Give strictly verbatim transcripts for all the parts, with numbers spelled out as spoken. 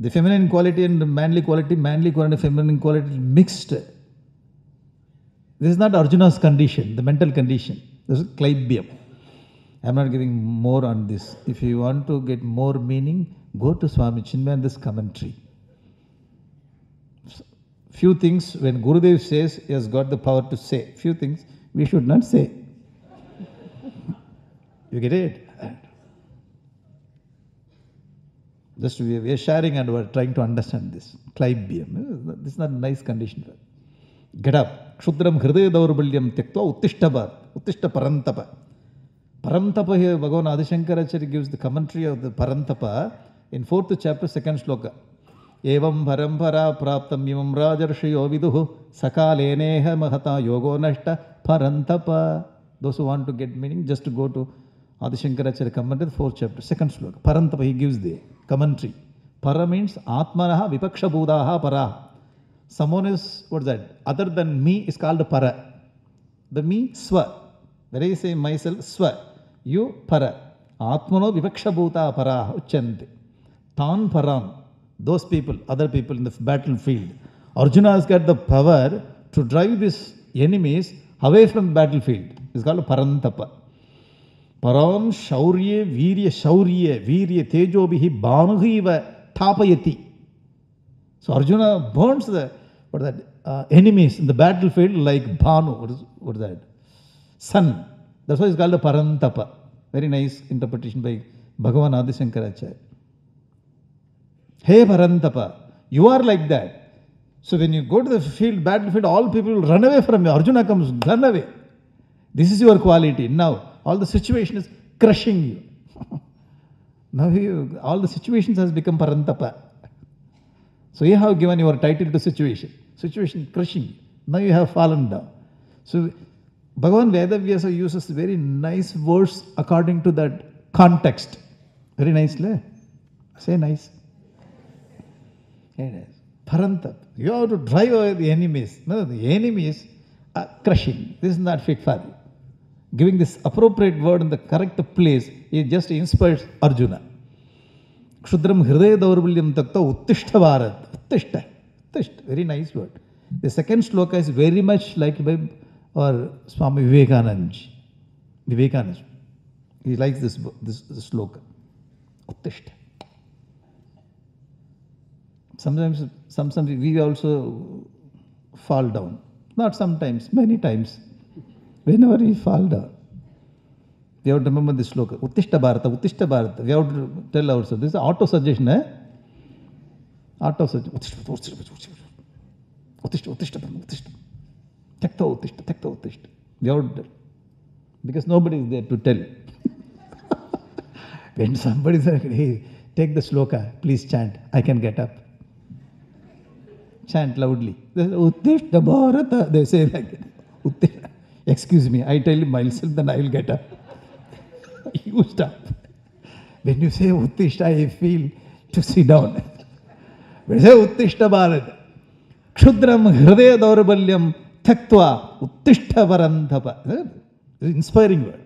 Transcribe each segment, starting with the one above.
The feminine quality and the manly quality, manly quality and feminine quality mixed. This is not Arjuna's condition, the mental condition. This is Klaibyam. I am not giving more on this. If you want to get more meaning, go to Swami Chinmayananda's commentary. Few things, when Gurudev says, he has got the power to say. Few things we should not say. You get it? Just we are sharing and we are trying to understand this. Klaibyam. This is not a nice condition. Get up. Kshudram hridaya daurbalyam tyaktva uttishtabha. Uttishta parantapa. Parantapa here, Bhagavan Adi Shankaracharya gives the commentary of the Parantapa in fourth chapter, second shloka. Evam parampara praptam imam rajarshayo viduhu sakaleneha mahata yogo nashta parantapa. Those who want to get meaning, just to go to Adi Shankaracharya commentary, the fourth chapter, second shloka. Parantapa, he gives the commentary. Para means atmanaha vipaksha budaha para. Someone is, what is that? Other than me is called para. The me, swa. When I say myself, swa. You, para. Atmano vipaksha bhuta para uchyanti. Tan param. Those people, other people in the battlefield. Arjuna has got the power to drive these enemies away from the battlefield. It's called parantapa. Param shaurye virya shaurye virya tejobihi banuhiva tapayati. So Arjuna burns the what is that, uh, enemies in the battlefield like Bhanu. What is, what is that? Sun. That's why it's called a Parantapa. Very nice interpretation by Bhagavan Adi Shankaracharya. Hey Parantapa, you are like that. So when you go to the field, battlefield, all people will run away from you. Arjuna comes, run away. This is your quality. Now, all the situation is crushing you. Now you, all the situations has become Parantapa. So you have given your title to situation. Situation crushing. Now you have fallen down. So Bhagavan Vedavyasa uses very nice words according to that context. Very nicely. Say nice. Very nice. Parantap. You have to drive away the enemies. No, the enemies are crushing. This is not fit for you. Giving this appropriate word in the correct place, it just inspires Arjuna. Kshudram hridaya daurbalyam takta uttishta bharat. Uttishta. Uttishta. Very nice word. The second shloka is very much like by or Swami Vivekananda. Vivekananda. He likes this, this, this sloka. Uttishta. Sometimes, sometimes we also fall down. Not sometimes, many times. Whenever we fall down. We have to remember this sloka. Uttishta Bharata, Uttishta Bharata. We have to tell ourselves. This is auto suggestion, eh? Auto suggestion. Uttishta, Uttishta, Uttishta, Uttishta, Uttishta. Takta Uttishta, Takta Uttishta. We have to tell. Because nobody is there to tell. When somebody says, hey, take the sloka, please chant. I can get up. Chant loudly. They say, Uttishta Bharata. They say like that. Excuse me, I tell myself, then I will get up. You stop. When you say Uttishta, I feel to sit down. When you say Uttishta Bharata, Kshudram hridaya daurbalyam tyaktva uttishta parantapa. This is inspiring word.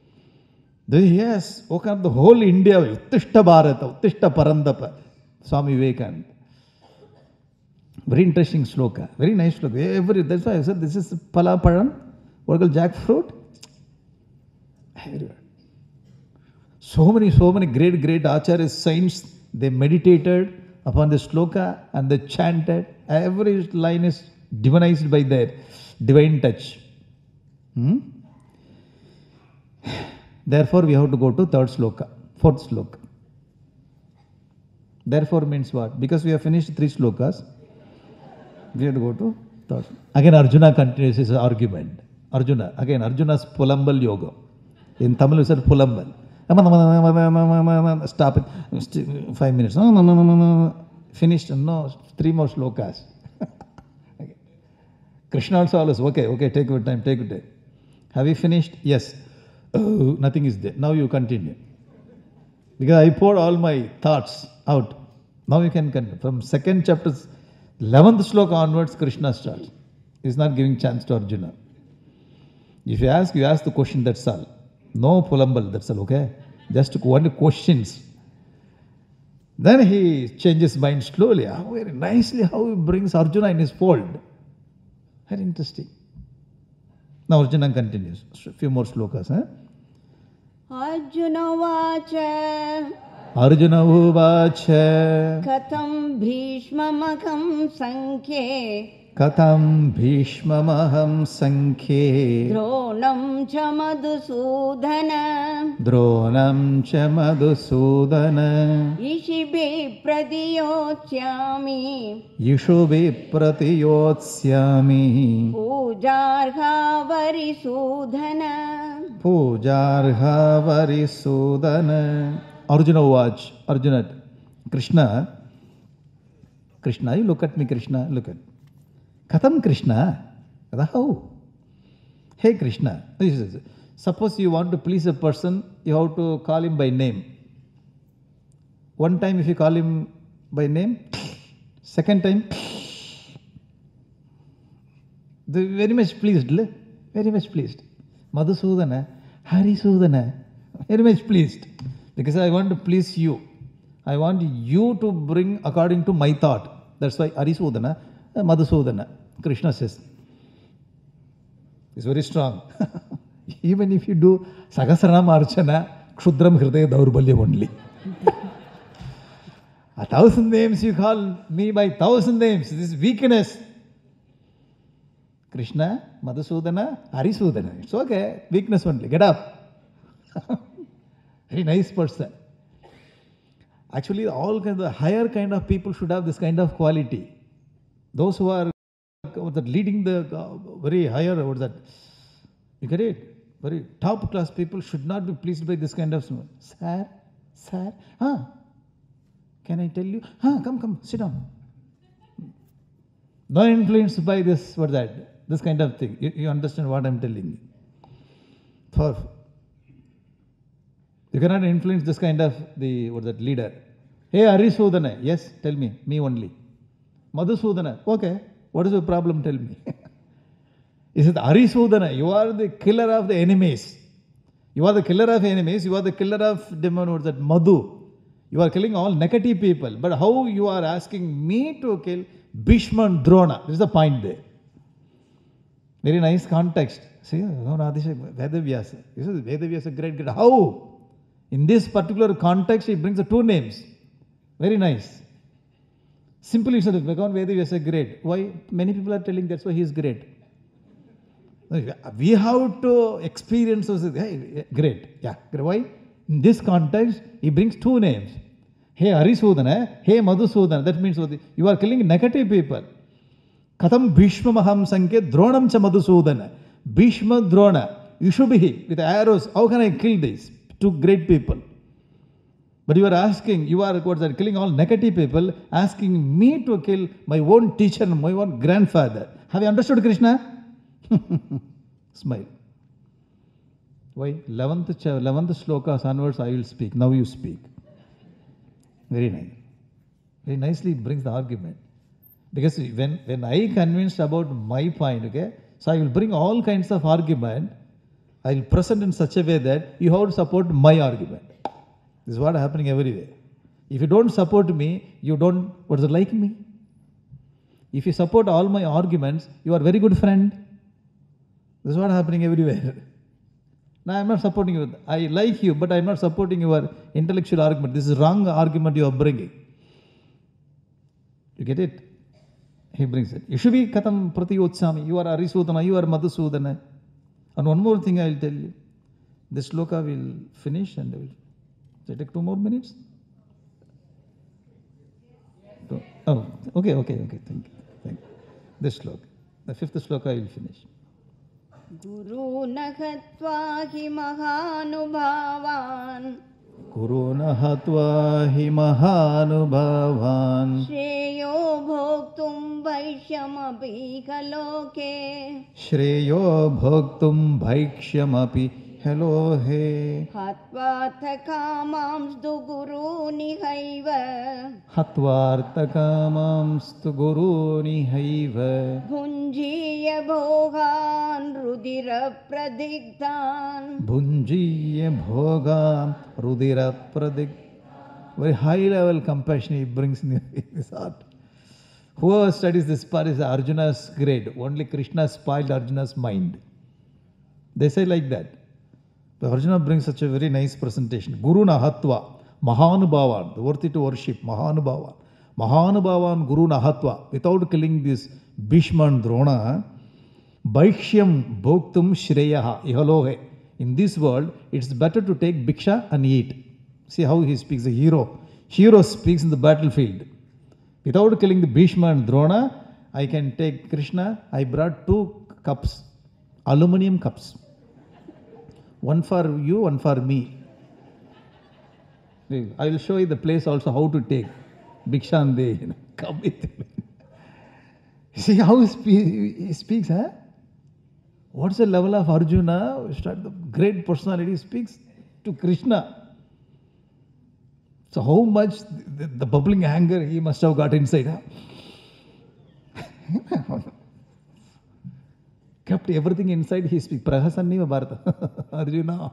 Yes, woke up the whole India, Uttishta Bharata, Uttishta parantapa. Swami Vivekananda. Very interesting sloka. Very nice sloka. Every, that's why I said this is pala param. What called jackfruit? Everywhere. So many, so many great, great acharyas, saints, they meditated upon the sloka and they chanted. Every line is divinized by their divine touch. Hmm? Therefore, we have to go to third sloka, fourth sloka. Therefore means what? Because we have finished three slokas, we have to go to third. Again, Arjuna continues his argument. Arjuna, again, Arjuna's Pulambal Yoga. In Tamil, we said Pulambal. Stop it. Five minutes. No, no, no, no, no. Finished. No, three more slokas. Okay. Krishna also always, okay, okay, take your time, take your time. Have you finished? Yes. Oh, nothing is there. Now you continue. Because I poured all my thoughts out. Now you can continue. From second chapter, eleventh sloka onwards, Krishna starts. He's not giving chance to Arjuna. If you ask, you ask the question, that's all. No pulambal, that's all, okay? Just only questions. Then he changes mind slowly. How very nicely how he brings Arjuna in his fold. Very interesting. Now Arjuna continues. A few more slokas. Huh? Arjuna vacha Arjuna uvacha Katham bhishmamaham sankhe Katham bhishmamaham sankhe Dronam cha madhusudana Dronam cha madhusudana Ishibe pradiyochyami Yishubhi pratiyotsyami Pujarha varisudhana Pujarha varisudana. Arjuna Uvach, Arjuna, Krishna, Krishna, you look at me, Krishna, look at me. Katham Krishna? How? Hey Krishna, suppose you want to please a person, you have to call him by name. One time if you call him by name, second time, very much pleased, very much pleased. Madhusudana, Harisudana, very much pleased. Because I want to please you. I want you to bring according to my thought. That's why Harisudana, Madhusudana. Krishna says. It's very strong. Even if you do Sahasranama Archana, Ksudram Hridaya Daurbalyam only. A thousand names you call me by thousand names. This is weakness. Krishna, Madhusudana, Harisudana. It's okay. Weakness only. Get up. Very nice person. Actually, all kind of the higher kind of people should have this kind of quality. Those who are leading the very higher, what is that? You get it? Very top class people should not be pleased by this kind of smell. Sir, sir, huh? Can I tell you? Huh, come, come, sit down. No influenced by this, what is that? This kind of thing. You, you understand what I'm telling you. For You cannot influence this kind of the what is that leader. Hey Harisudana, yes, tell me, me only. Madhusudana, okay, what is the problem? Tell me. Is it Harisudana? You are the killer of the enemies. You are the killer of enemies. You are the killer of demon. What is that? Madhu. You are killing all negative people. But how you are asking me to kill Bhishma and Drona? This is the point there. Very nice context. See, Vedavyasa. This is Vedavyasa great, great. How? In this particular context, he brings the two names. Very nice. Simply said, Vedavyasa great. Why? Many people are telling that's why he is great. We have to experience those. Hey, great. Yeah. Why? In this context, he brings two names. Hey Harisudana, hey Madhusudana. That means you are killing negative people. Katham Bhishma Maham Sankhe Dronam cha Madhusudana. Bhishma Drona. Yushubihi with arrows. How can I kill these two great people? But you are asking, you are what, are killing all negative people, asking me to kill my own teacher, my own grandfather. Have you understood Krishna? Smile. Why? eleventh, eleventh slokas onwards I will speak. Now you speak. Very nice. Very nicely brings the argument. Because when, when I convinced about my point, okay, so I will bring all kinds of argument. I will present in such a way that you have to support my argument. This is what is happening everywhere. If you don't support me, you don't, what is it, like me? If you support all my arguments, you are a very good friend. This is what is happening everywhere. Now I am not supporting you. I like you, but I am not supporting your intellectual argument. This is wrong argument you are bringing. You get it? He brings it. Yushubi katham pratiyotsami. You are Harisudana, you are Madhusudana. And one more thing I will tell you. This sloka will finish and I will. Shall I take two more minutes? Oh, okay, okay, okay. Thank you. Thank you. This sloka. The fifth sloka I will finish. Guru nahatva hi mahanubhavan Guru nahatva hi mahanubhavan Shreyo bhoktum vaishyamapi kaloke Shreyo bhoktum bhaikshyamapi Hello, hey. Hatvartha kamamstu guru nihaiva Hatvartha kamamstu guru nihaiva Bhunjiya bhogan rudira pradigdhan Bhunjiya bhogam rudira pradig Very high level compassion he brings in his heart. Whoever studies this part is Arjuna's grade. Only Krishna spoiled Arjuna's mind. They say like that. But Arjuna brings such a very nice presentation. Guru Nahatva, Mahanubhavan, worthy to worship, Mahanubhavan. Mahanubhavan Guru Nahatva, without killing this Bhishma and Drona, Bhaishyam Bhoktum Shreyaha, Ihalohe. In this world, it's better to take Bhiksha and eat. See how he speaks, the hero. Hero speaks in the battlefield. Without killing the Bhishma and Drona, I can take Krishna. I brought two cups, aluminum cups. One for you, one for me. I will show you the place also how to take Bhiksha and they, you know, come with me. See how he, spe he speaks, huh? What's the level of Arjuna? The great personality speaks to Krishna. So how much the, the bubbling anger he must have got inside, huh? Kept everything inside, he speaks. Prahasanniva Bharata. Arjuna.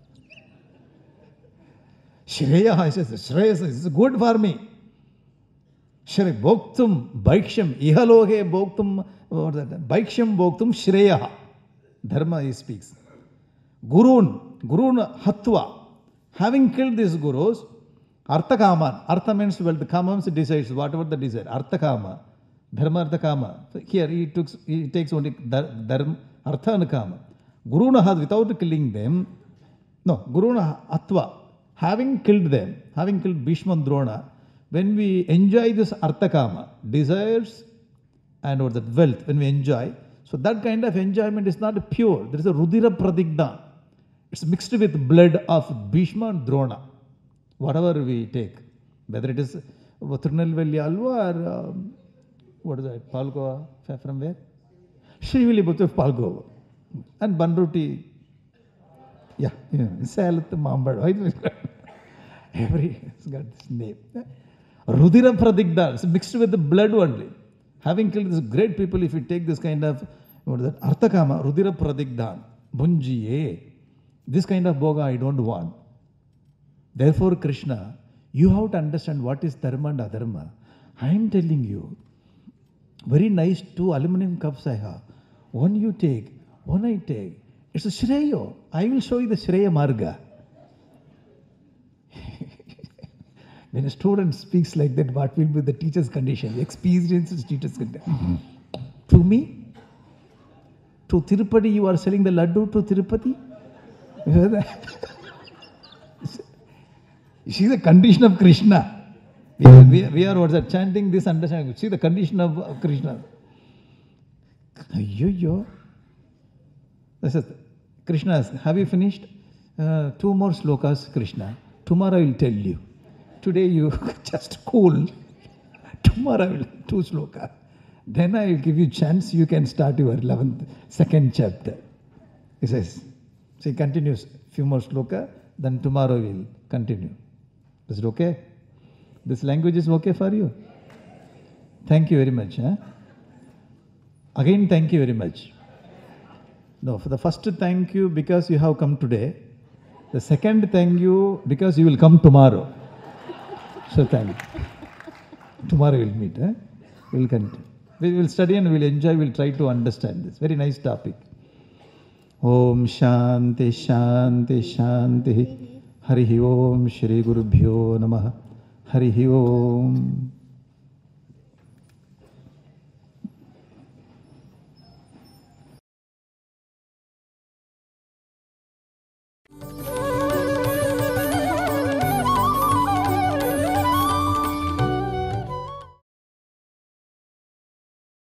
Shreya, he says, Shreya is good for me. Shreya, Bhoktum, Bhaiksham, Ihalohe Bhoktum, what is that? Bhaiksham Bhoktum Shreya. Dharma he speaks. Gurun, Gurun Hatva. Having killed these gurus, Artha Kama. Artha means wealth. The Kama means desires, whatever the desire. Artha Kama. Dharma Artha Kama. So here he, took, he takes only Dharma, Artha and Kama. Guruna Had, without killing them, no, Guruna Atva, having killed them, having killed Bhishma and Drona, when we enjoy this Artha Kama, desires and what that wealth, when we enjoy, so that kind of enjoyment is not pure. There is a Rudira Pradigna. It's mixed with blood of Bhishma and Drona. Whatever we take, whether it is Tirunelveli Alva or um, what is that? Palgova, from where? Srivilibhuttu Palgova. And Banruti, yeah, yeah, Salat Mambad. Every, it's got this name. Rudira Pradigda, it's mixed with the blood only. Having killed these great people, if you take this kind of, what is that? Arthakama, Rudira Pradigda, Bunjiye, this kind of boga I don't want. Therefore, Krishna, you have to understand what is dharma and adharma. I am telling you, very nice two aluminum cups I have. One you take, one I take. It's a Shreya. I will show you the Shreya Marga. When a student speaks like that, what will be the teacher's condition? Experience is teacher's condition. To me? To Tirupati, you are selling the laddu to Tirupati? You see the condition of Krishna. We are, we are, we are what's that, chanting this understanding. See the condition of uh, Krishna. Yo, this is Krishna. Have you finished? Uh, two more slokas, Krishna. Tomorrow I will tell you. Today you just cool. Tomorrow I will two slokas. Then I will give you chance. You can start your eleventh, second chapter. He says. So he continues. Few more sloka. Then tomorrow we will continue. Is it okay? This language is okay for you? Thank you very much. Huh? Again, thank you very much. No, for the first thank you because you have come today. The second thank you because you will come tomorrow. So thank you. Tomorrow we will meet. Huh? We will continue. We will study and we will enjoy. We will try to understand this. Very nice topic. Om Shanti Shanti Shanti. Harihi Om Shri Gurubhyo Namaha. Harihi Om.